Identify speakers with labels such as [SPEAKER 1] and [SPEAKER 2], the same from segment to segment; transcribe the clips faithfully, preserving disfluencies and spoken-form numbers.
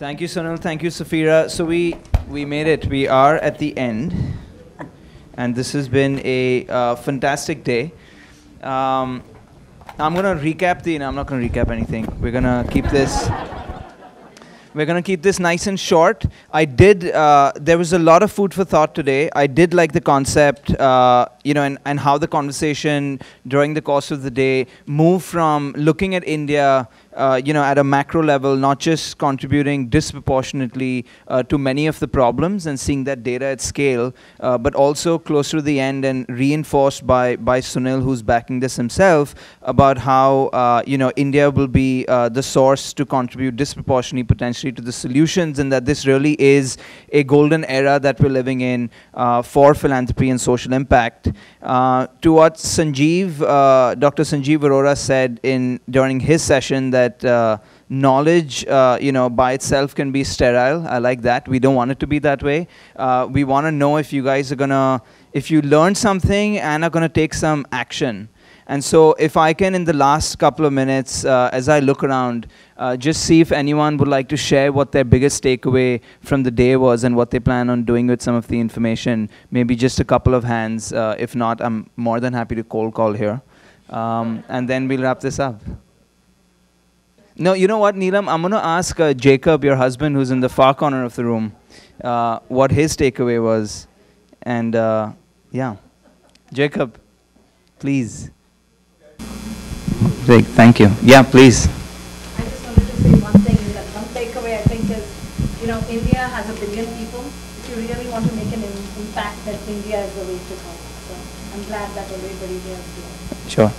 [SPEAKER 1] Thank you, Sunil. Thank you, Safira. So we we made it. We are at the end, and this has been a uh, fantastic day. Um, I'm gonna recap the. No, I'm not gonna recap anything. We're gonna keep this. We're going to keep this nice and short. I did, uh, there was a lot of food for thought today. I did like the concept, uh, you know, and, and how the conversation during the course of the day moved from looking at India, uh, you know, at a macro level, not just contributing disproportionately uh, to many of the problems and seeing that data at scale, uh, but also closer to the end and reinforced by, by Sunil, who's backing this himself, about how, uh, you know, India will be uh, the source to contribute disproportionately potentially to the solutions, and that this really is a golden era that we're living in uh, for philanthropy and social impact. Uh, to what Sanjeev, uh, Doctor Sanjeev Arora said in during his session, that uh, knowledge, uh, you know, by itself can be sterile. I like that. We don't want it to be that way. Uh, we want to know if you guys are gonna, if you learn something and are gonna take some action. And so if I can, in the last couple of minutes, uh, as I look around, uh, just see if anyone would like to share what their biggest takeaway from the day was and what they plan on doing with some of the information. Maybe just a couple of hands. Uh, if not, I'm more than happy to cold call here. Um, and then we'll wrap this up. No, you know what, Neelam? I'm going to ask uh, Jacob, your husband, who's in the far corner of the room, uh, what his takeaway was. And uh, yeah, Jacob, please. Great, thank you. Yeah, please.
[SPEAKER 2] I just wanted to say one thing, is that one takeaway I think is, you know, India has a billion people. If you really want to make an im impact, then India is the way to go. So I'm glad that everybody here is here.
[SPEAKER 1] Sure.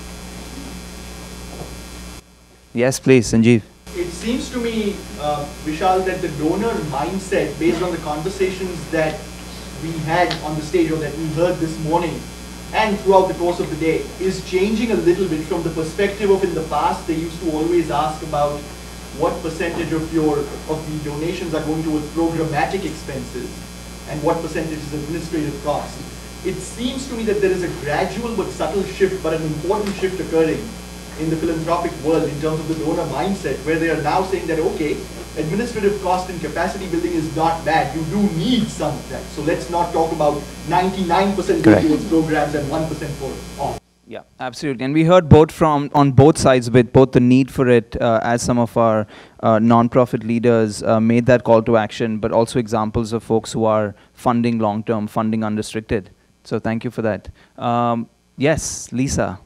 [SPEAKER 1] Yes, please, Sanjeev.
[SPEAKER 3] It seems to me, uh, Vishal, that the donor mindset, based on the conversations that we had on the stage or that we heard this morning, and throughout the course of the day, is changing a little bit from the perspective of in the past. They used to always ask about what percentage of your of the donations are going towards programmatic expenses and what percentage is administrative cost. It seems to me that there is a gradual but subtle shift, but an important shift occurring in the philanthropic world in terms of the donor mindset, where they are now saying that, okay, administrative cost and capacity building is not bad. You do need some of that. So let's not talk about ninety-nine percent going towards programs and one percent for all.
[SPEAKER 1] Yeah, absolutely. And we heard both from, on both sides with both the need for it, uh, as some of our uh, non-profit leaders uh, made that call to action, but also examples of folks who are funding long-term, funding unrestricted. So thank you for that. Um, yes, Lisa.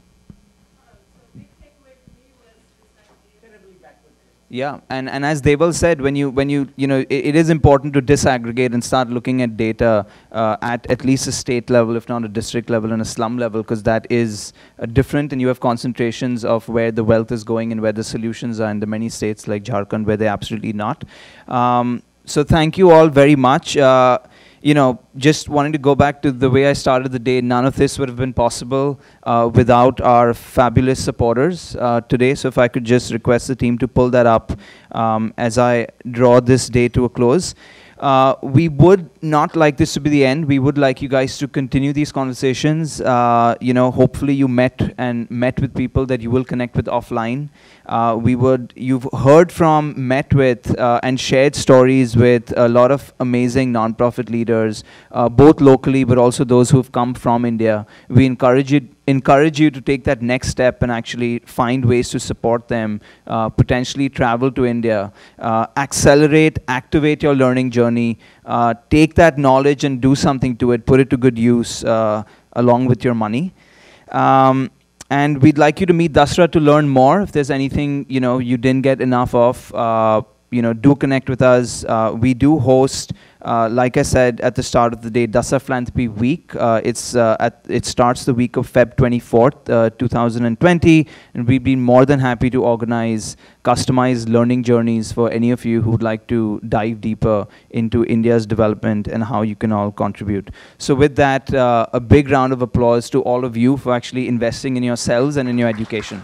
[SPEAKER 1] Yeah, and, and as Deval said, when you, when you, you know, it, it is important to disaggregate and start looking at data uh, at at least a state level, if not a district level and a slum level, because that is uh, different, and you have concentrations of where the wealth is going and where the solutions are in the many states like Jharkhand where they're absolutely not. Um, so thank you all very much. Uh, You know, just wanting to go back to the way I started the day, none of this would have been possible uh, without our fabulous supporters uh, today. So if I could just request the team to pull that up um, as I draw this day to a close. Uh, we would not like this to be the end. We would like you guys to continue these conversations. Uh, you know, hopefully you met and met with people that you will connect with offline. Uh, we would, you've heard from, met with, uh, and shared stories with a lot of amazing nonprofit leaders, uh, both locally, but also those who've come from India. We encourage you, encourage you to take that next step and actually find ways to support them, uh, potentially travel to India, uh, accelerate, activate your learning journey, uh, take that knowledge and do something to it, put it to good use uh, along with your money. Um, And we'd like you to meet Dasra to learn more. If there's anything, you know, you didn't get enough of, uh, you know, do connect with us. Uh, we do host, uh, like I said at the start of the day, Dasar Philanthropy Week. Uh, it's uh, at it starts the week of February twenty-fourth, uh, two thousand twenty, and we'd be more than happy to organize customized learning journeys for any of you who would like to dive deeper into India's development and how you can all contribute. So with that, uh, a big round of applause to all of you for actually investing in yourselves and in your education.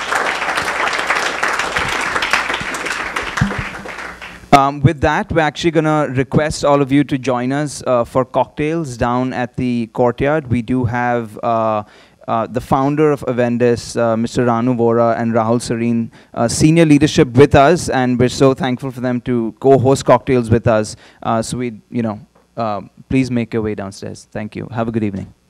[SPEAKER 1] Um, with that, we're actually going to request all of you to join us uh, for cocktails down at the courtyard. We do have uh, uh, the founder of Avendus, uh, Mister Ranu Vora and Rahul Sareen, uh, senior leadership with us, and we're so thankful for them to co-host cocktails with us. Uh, so we, you know, uh, please make your way downstairs. Thank you. Have a good evening.